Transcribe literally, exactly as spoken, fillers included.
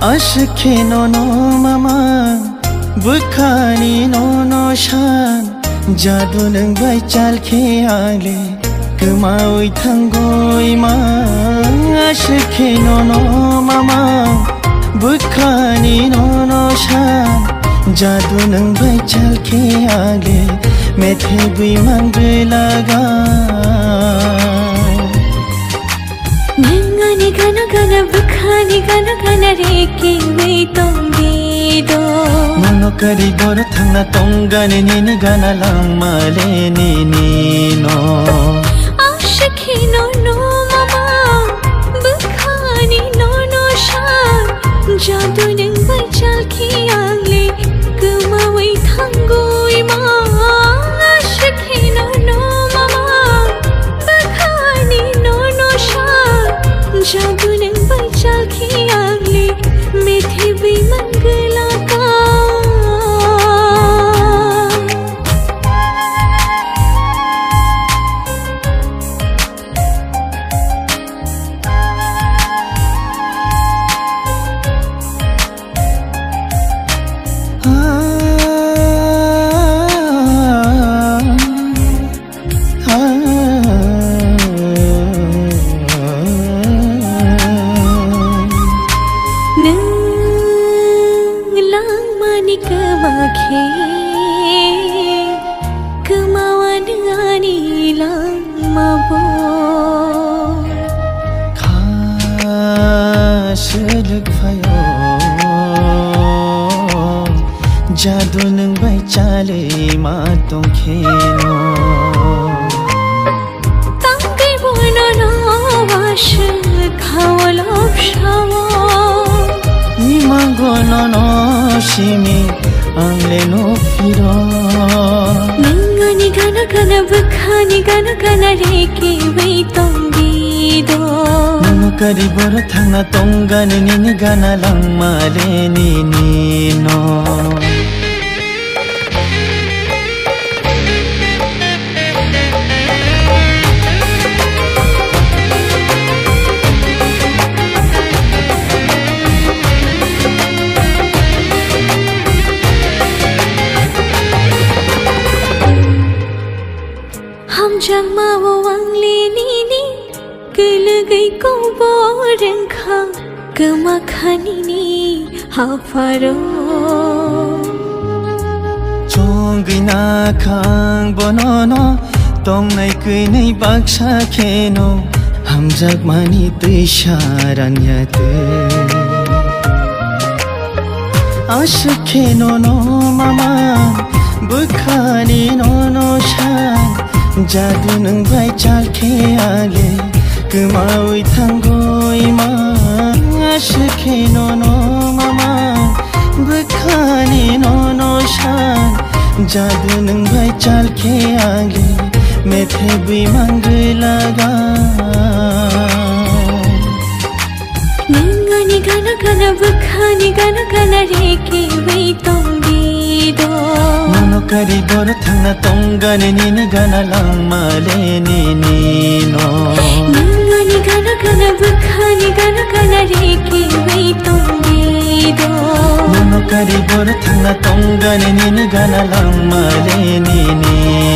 Ashke no no mama Bukhani no no shan Jadu nang bai chal ke ale Kemaui thangoi ma Ashke no no mama Bukhani no no shan Jadu nang bai chal ke ale Methe bui mang laga Nangani gana gana bukhani gana gana reke wei tongido Mono kari bor thangna tongane nini gana langmale nini no Ashke no no mama bukhani no no shan Jadu nang bai chal ke ale kemaui thangoi ma Ashke no no mama bukhani no no shan Jadu nang bai chal ke ale methe bhi mangla ka Kemawan ani langmabo Khasuduk phayo Jadu nang bai chale ma tong kheno Tambi bono no wash khawal opshawo Ni mango no no shimi angle no firo Nangani gana gana bukhani gana gana reke wei tongido Mono kari bor thangna tongane nini gana langmale nini no Ham jama wo wangle nini kul gai ko borang kha kama khani ni hafaro Chongina khang bonono tong nai kui nai baksha kheno ham jak mani tisharan yate Ashke no no mama bukhani no no shan Jadu nang bai chal ke ale kemaui thangoi ma Ashke no no mama bukhani no no shan Jadu nang bai chal ke ale methe bui mang laga Nangani gana gana bukhani gana gana reke wei tongido Mono kari bor thangna tongane nini gana langmale nini no Nangani gana gana bukhani gana gana reke wei tongido Mono kari bor thangna tongane nini gana langmale nini